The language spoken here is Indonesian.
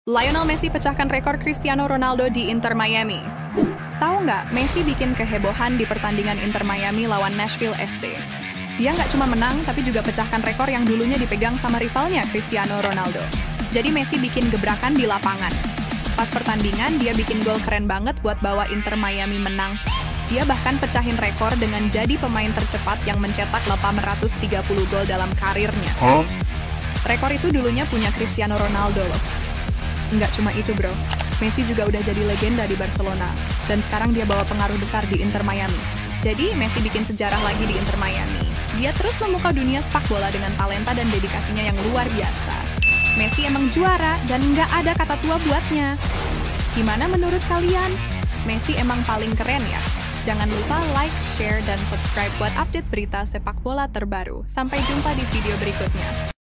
Lionel Messi pecahkan rekor Cristiano Ronaldo di Inter Miami. Tahu nggak, Messi bikin kehebohan di pertandingan Inter Miami lawan Nashville SC. Dia nggak cuma menang, tapi juga pecahkan rekor yang dulunya dipegang sama rivalnya Cristiano Ronaldo. Jadi Messi bikin gebrakan di lapangan. Pas pertandingan, dia bikin gol keren banget buat bawa Inter Miami menang. Dia bahkan pecahin rekor dengan jadi pemain tercepat yang mencetak 830 gol dalam karirnya. Rekor itu dulunya punya Cristiano Ronaldo loh. Nggak cuma itu bro, Messi juga udah jadi legenda di Barcelona, dan sekarang dia bawa pengaruh besar di Inter Miami. Jadi Messi bikin sejarah lagi di Inter Miami. Dia terus memukau dunia sepak bola dengan talenta dan dedikasinya yang luar biasa. Messi emang juara dan nggak ada kata tua buatnya. Gimana menurut kalian? Messi emang paling keren ya? Jangan lupa like, share, dan subscribe buat update berita sepak bola terbaru. Sampai jumpa di video berikutnya.